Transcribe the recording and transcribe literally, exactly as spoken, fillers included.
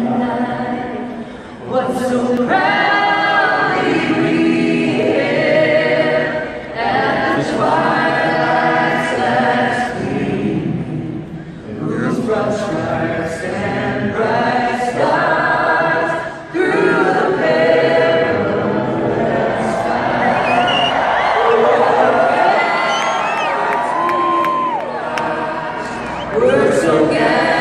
What's so proudly we hailed at the twilight's last gleam, whose broad stripes and bright stars through the perilous fight. We're so glad.